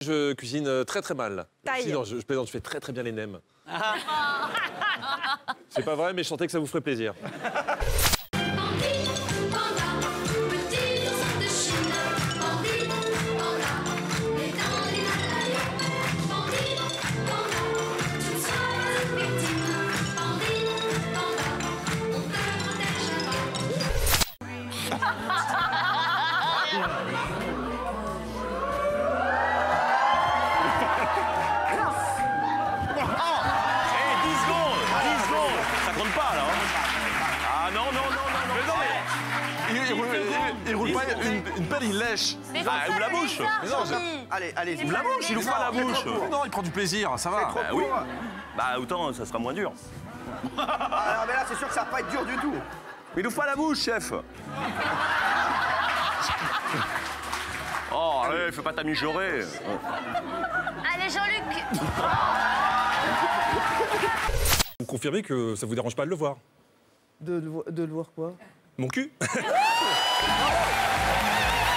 Je cuisine très très mal. Taille. Si, non, je plaisante, je fais très très bien les nems. C'est pas vrai, mais je sentais que ça vous ferait plaisir. Il roule pas une pelle, il lèche. Ouvre la bouche. Allez, allez-y. Ouvre la bouche, il ouvre pas la bouche. Non, il prend du plaisir, ça va. Bah oui. Bah autant, ça sera moins dur. Ah non, mais là, c'est sûr que ça va pas être dur du tout. Mais il ouvre pas la bouche, chef. Oh, allez, fais pas ta mijaurée. Allez, Jean-Luc. Vous confirmez que ça vous dérange pas de le voir? De le voir quoi? Mon cul.